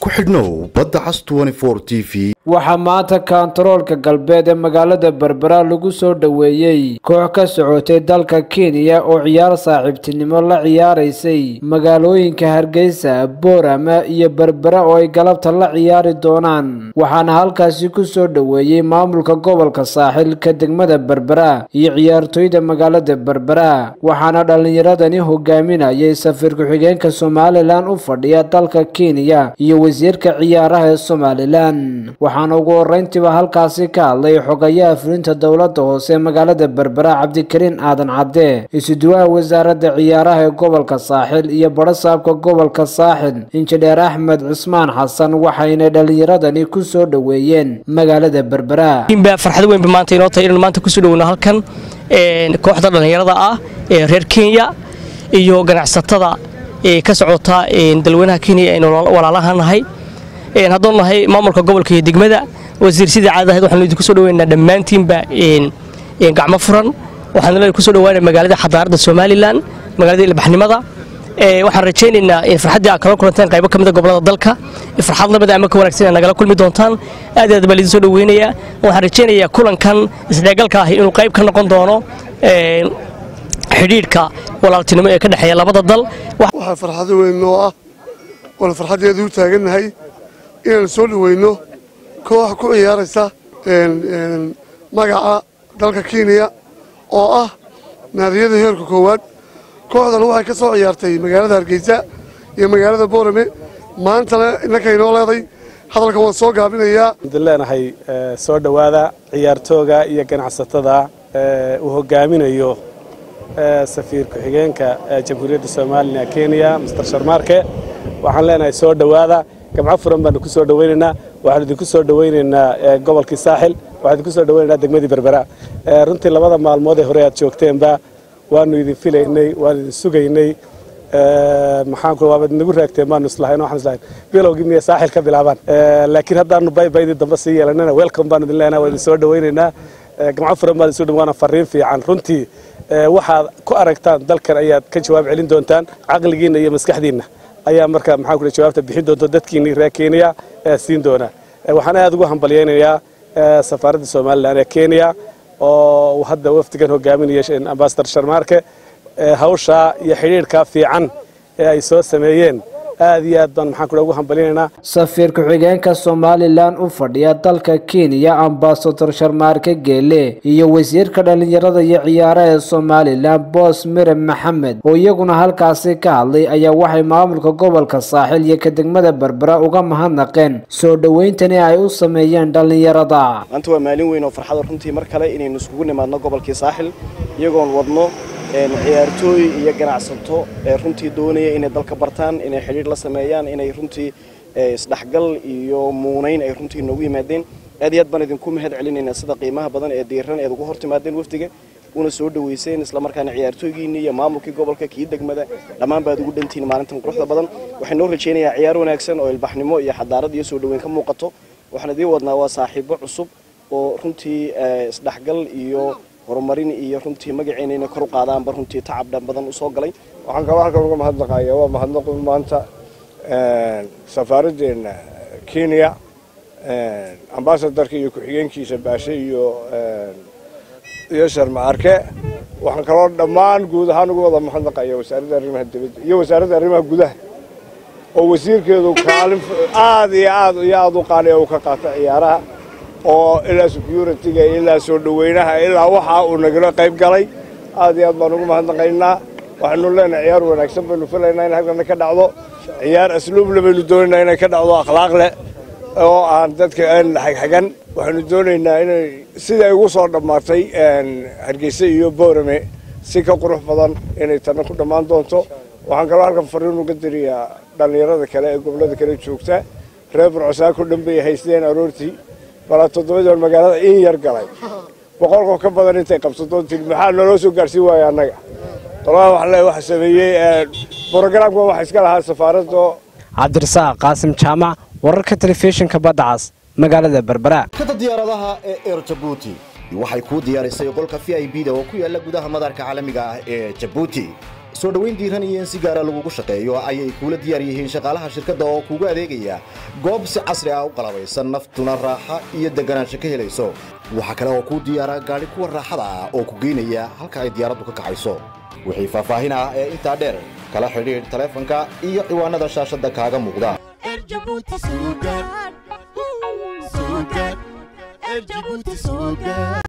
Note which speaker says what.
Speaker 1: ku xidhnow badda cas 24 TV.
Speaker 2: waxaa maanta kantaroolka galbeed ee magaalada Berbera lagu soo dhaweeyay koox ka socotay dalka Kenya oo ciyaar saaxiibtinimo la ciyaaraysay magaalooyinka Hargeysa, Boorama iyo Berbera oo ay galabta la ciyaari doonaan. waxaana halkaasi ku soo dhaweeyay maamulka gobolka Saaxil ka degmada Berbera iyo ciyaartoyda magaalada Berbera. waxaana dhalinyaradani hogaaminayay safiir ku-xigeenka Somaliland u fadhiya dalka Kenya iyo wasiirka ciyaaraha ee Somaliland. waxaan ugu horeyntiba halkaasi ka hadlay xogayaha fulinta dowladda hoose magaalada Berbera Cabdikariin Aadan Cabde, isuduwaha wasaaradda ciyaaraha ee gobolka Saaxil iyo barasaabka gobolka Saaxil Injineer Axmed Cismaan Xasan. waxayna dhalinyaradani ku soo dhaweeyeen magaalada Berbera.
Speaker 3: farxad weyn maanta inoo tahay in maanta ku soo dhaweeyno halkan kooxda dhalinyarada ah ee reer Kenya iyo ganacsatada ka socota dalweynaha Kenya ee walaalahanahay haddoo nahay maamulka gobolka iyo degmada wasiir sidii caadadeed waxaan idinku soo dhaweynaa dhammaantiinba gacmo furan. waxaan leeyahay ku soo dhawaanay magaalada xadaarada Somaliland, magaalada ilbaxnimada. waxaan rajaynaynaa in farxadii aad kala kulanteen qaybo kamid ah gobolada dalka farxad labada ama ka wanaagsan nagala kulmi doontaan. aad baan idin soo dhaweynayaa. waxaan rajaynayaa kulankan isdhexgalka ah inuu qayb ka noqon doono xiriirka walaaltinimo ee ka dhaxeeya labada dal.
Speaker 4: waxa farxad weyn noo ah wala farxadeedu taaganahay inaan soo dhaweyno koox ku ciyaaraysa magaca dalka Kenya oo ah naadiyada heerka koowaad. kooxdan waxay ka soo ciyaartay magaalada Hargeysa iyo magaalada Boorame. maantana innaka inoo leeday hadalka waan soo gaabinayaa.
Speaker 5: leenahay soo dhawaada ciyaartooga iyo ganacsatada uu hogaaminayo safiir ku-xigeenka jamhuuriyadda Soomaaliya Kenya Mr. Sharmarke. waxaan leenahay soo dhawaada gabdho furan baan ku soo dhaweynaynaa. waxaan idinku soo dhaweynaynaa gobolka Saaxil, waxaan idinku soo dhaweynaynaa degmada Berbera. runtii labada maalmood ee hore aad joogteenba waanu idin filaynay, waan idin sugaynay. maxaan ku waabad nagu raagteen maanu islahayn waxaan islahayn bilowgii miya Saaxil ka bilaabaan. laakiin haddaanu baybaydii dambe sii yeelanana welcome baan idin leenahay, waan idin soo dhaweynaynaa. gabdho furan baan idin soo dhawaana fariin fiican. runtii waxaad ku aragtaan dalkan ayaad ka jawaab celin doontaan. caqligiina iyo maskaxdiina ayaa marka maxaan ku jawaabta bixin doonto dadkiina reer Kenya siin doona. waxaan aad ugu hambalyeeynayaa safaaradda Somaliland ee Kenya oo hadda wafdigan hogaaminaya Ambassador Sharmarke. hawsha iyo xiriirka fiican ee ay soo sameeyeen aad iyo aad baan maxaan ku ugu hambalyeeynaa.
Speaker 2: safiir ku-xigeenka Somaliland u fadhiya dalka Kenya Ambassador Sharmarke Geele iyo wasiirka dhalinyarada iyo ciyaaraha ee Somaliland Boss Mire Maxamed oo iyaguna halkaasi ka hadlay ayaa waxay maamulka gobolka Saaxil iyo ka degmada Berbera uga mahadnaqeen soo dhaweyntan ay u sameeyeen dhalinyarada.
Speaker 6: maanta waa maalin weyn oo farxad runtii mar kale inaynu isugu nimaadno gobolka Saaxil iyagoon wadno ciyaartooy iyo ganacsato runtii doonaya inay dalka bartaan, inay xiriir la sameeyaan, inay runtii isdhaxgal iyo muunayn ay runtii noogu yimaadeen. aad iyo aad baan idinku mahad celinaynaa sida qiimaha badan ee diiran ee ugu hortimaadeen wafdiga una soo dhaweyseen isla markaana ciyaartooygiina iyo maamulkii gobolka kii degmada dhammaan baad ugu dhantiin maalintan quruxda badan. waxaan noo rajaynayaa ciyaar wanaagsan oo ilbaxnimo iyo xadaarad iyo soo dhaweyn ka muuqato. waxaan idin wadnaa waa saaxiibo cusub oo runtii isdhaxgal iyo horumarin iyo runtii magaceena kor u qaadaan bar runtii tacab badan u soo galay.
Speaker 4: waxaan kaloo halkan uga mahadnaqayaa waa mahadnaq maanta safaaraddeena Kenya ambassadorka iyo ku-xigeenkiisa Baashe iyo Sharmarke. waxaan kaloo dhammaan guud ahaan uga wada mahadnaqayaa wasaaradda arrimaha dibadda iyo wasaaradda arrimaha gudaha oo wasiirkeedu kaalin aad u qaaliya oo ka qaata ciyaaraha oo ilaa security-ga ilaa soo dhaweynaha ilaa waxa uu nagala qayb galay. aad iyo aad baan ugu mahadnaqaynaa. waxaanu leenahay ciyaar wanaagsan baynu filaynaa in halkan ka dhacdo. ciyaar asluub leh baynu doonaynaa inay ka dhacdo, akhlaaq leh oo aan dadka aan xagan. waxaanu doonaynaa inay sidii ugu soo dhamaatay Hargeysa iyo Boorame si ka qurux badan inay tan ku dhamaan doonto. waxaan kaloo halkan fariin uga diriyaa dhalinyarada kale ee gobolada kale joogta reer Burco dhanbay haysteen aroortii bala 7 magaalada in yar galay boqolka ka badan intay qabsadoontiin maxaa noo soo gaarsiin waaya anaga. طبعا wax sameeyay programka wax iska lahaa safaaradda.
Speaker 2: Cabdirasaaq Qaasim Jaamac wararka telefishinka Badda Cas magaalada Berbera.
Speaker 1: Kada diyaaradaha ee Air Djibouti waxay ku diyaarisay qolka VIP-da oo ku yaala gudaha madaarka caalamiga ah ee Djibouti. soo dhaweyn diiran iyo in si gaar ah lagu shaqeeyo ayay kula diyaar yihiin shaqaalaha shirkadda oo kugu adeegaya goob si casri ah u qalabaysan naftuna raaxa iyo deganaansho ka helayso waxa kale oo ku diyaara gaari kuwa raaxada ah oo ku geynaya halka ay diyaaraddu ka kacayso wixii faahfaahin ah ee intaa dheer kala xidhiidh taleefanka iyo ciwaanada shaashadda kaaga muuqda
Speaker 7: Djibouti Sugar.